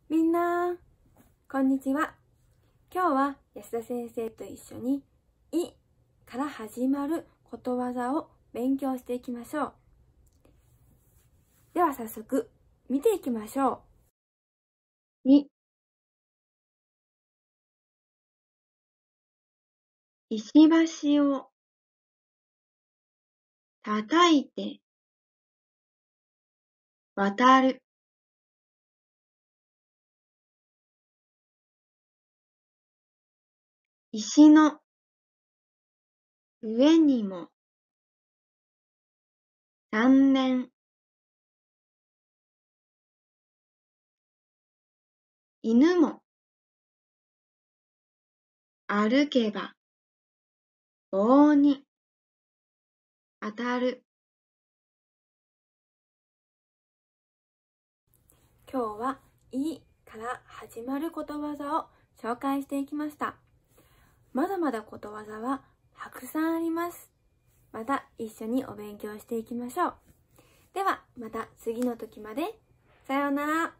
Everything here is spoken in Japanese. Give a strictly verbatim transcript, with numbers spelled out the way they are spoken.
みんな、こんにちは。今日は安田先生と一緒に「い」から始まることわざを勉強していきましょう。では早速見ていきましょう。い、石橋を叩いて渡る。石の上にも三年。犬も歩けば棒に当たる。今日は「い」から始まることわざを紹介していきました。まだまだことわざはたくさんあります。また一緒にお勉強していきましょう。ではまた次の時まで。さようなら。